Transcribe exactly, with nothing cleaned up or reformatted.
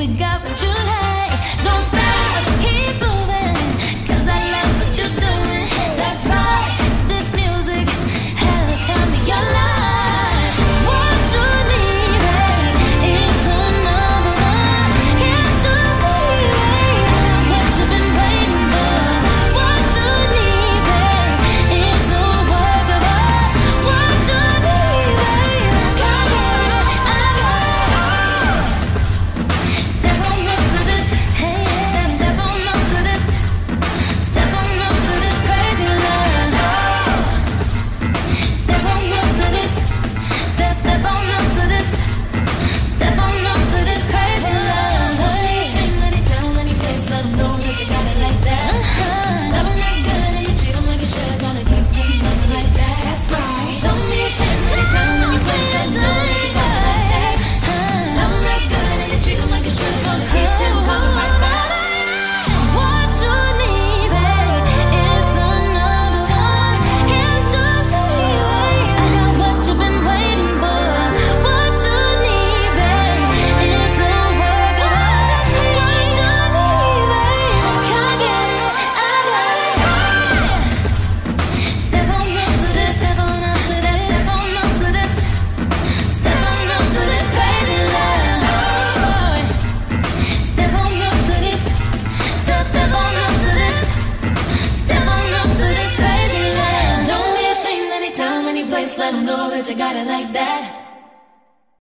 you got what you like. Don't stop, keep moving, 'cause I love what you're doing. That's right, to this music, hell, tell me your life. What you need, babe, is the number one. Can't you see, babe, what you've been waiting for? What you need, babe, is the work of art. What you need, babe, come on, I got it. Step on up to this, hey, step, step on up to this. Step on up to this crazy love. Step on up to this, step, step on up to this. Step on up to this crazy love. Don't be ashamed when you tell 'em any place, let 'em know that you got it like that. Love 'em that good and you treat 'em like you should, gonna keep them coming like that. That's right. Don't be ashamed when you tell 'em any place, let 'em know that you got it like that. Love 'em that good and you treat 'em like you should, gonna keep them coming like that. What you need, babe, is the number one. Can't you see, babe, I got what you've been waiting for. What you need, babe, is the work of art. What you need, babe, come get it, I got it. Step on up to this, step on up to this, step on up to this. Step on up to this crazy love. Step on up to this, step, step on up to this. Step on up to this crazy love. Don't be ashamed anytime, any place, let 'em know that you got it like that.